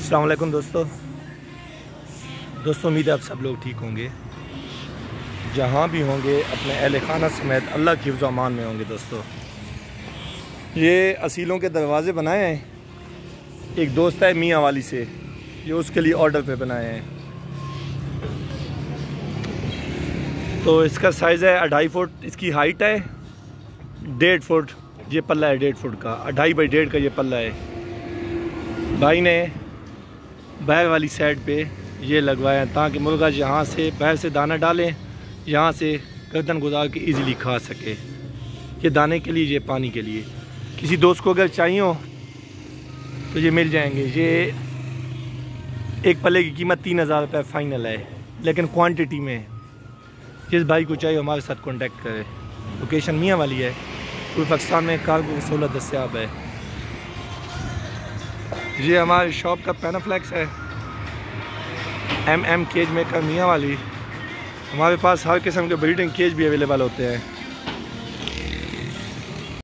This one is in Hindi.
अस्सलाम वालेकुम दोस्तों उम्मीद है आप सब लोग ठीक होंगे, जहाँ भी होंगे अपने अहले खाना समेत अल्लाह की हिफ्ज़ अमान में होंगे। दोस्तों ये असीलों के दरवाज़े बनाए हैं, एक दोस्त है मियाँ वाली से, ये उसके लिए ऑर्डर पे बनाए हैं। तो इसका साइज़ है 2.5 फुट, इसकी हाइट है 1.5 फुट, ये पल्ला है 1.5 फुट का, 2.5 बाई 1.5 का ये पल्ला है। भाई ने बाहर वाली साइड पे ये लगवाया है ताकि मुर्गा यहाँ से बाहर से दाना डालें, यहाँ से गर्दन गुजार के इजीली खा सके। ये दाने के लिए, ये पानी के लिए। किसी दोस्त को अगर चाहिए हो तो ये मिल जाएंगे। ये एक पल्ले की कीमत 3000 रुपये फ़ाइनल है, लेकिन क्वांटिटी में। जिस भाई को चाहिए हमारे साथ कांटेक्ट करें। लोकेशन मियाँ वाली है, पूरे पाकिस्तान में कार्गो की सहूलत दस्तियाब है। ये हमारी शॉप का पैनाफ्लेक्स है, MM केज मेकर मियाँ वाली। हमारे पास हर किस्म के ब्रीडिंग केज भी अवेलेबल होते हैं।